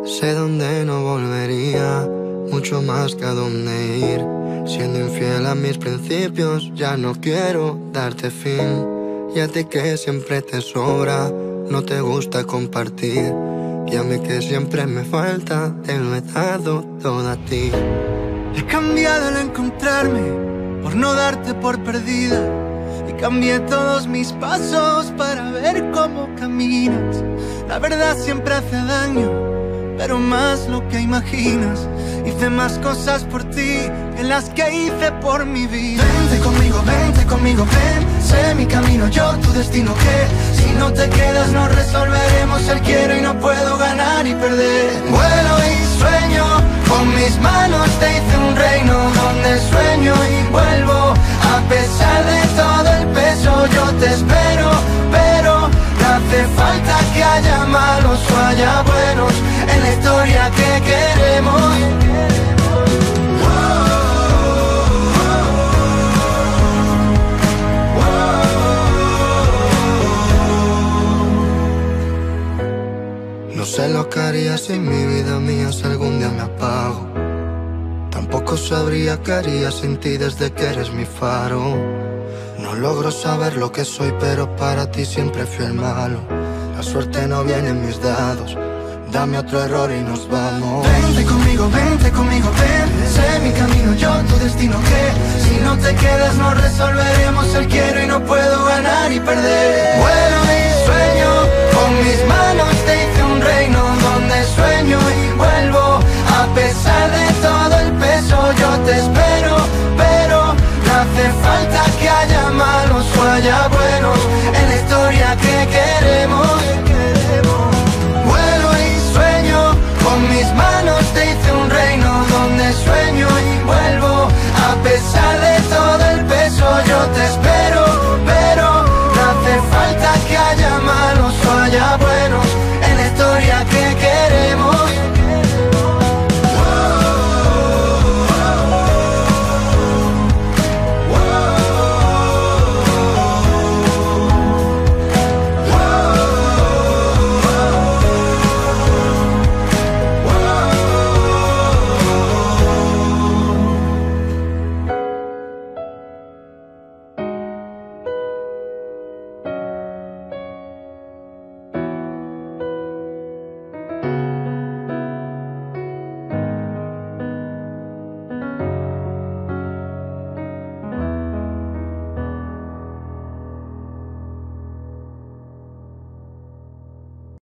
Sé dónde no volvería, mucho más que a dónde ir. Siendo infiel a mis principios, ya no quiero darte fin. Y a ti que siempre te sobra, no te gusta compartir. Y a mí que siempre me falta, te lo he dado todo a ti. He cambiado al encontrarme, por no darte por perdida. Y cambié todos mis pasos para ver cómo caminas. La verdad siempre hace daño, pero más lo que imaginas. Hice más cosas por ti que las que hice por mi vida. Vente conmigo, ven. Sé mi camino, yo tu destino, que si no te quedas no resolveremos el quiero y no puedo ganar y perder. Vuelo y sueño, con mis manos te hice un reino donde sueño y vuelvo. A pesar de todo el peso yo te espero, pero no hace falta que haya malos o haya buenos en la historia que queremos. No sé lo que haría si mi vida mía si algún día me apago. Tampoco sabría qué haría sin ti desde que eres mi faro. No logro saber lo que soy, pero para ti siempre fui el malo. La suerte no viene en mis dados. Dame otro error y nos vamos. Vente conmigo, ven. Sé mi camino, yo tu destino, que si no te quedas no resolveremos el quiero y no puedo ganar y perder. Vuelo y sueño, con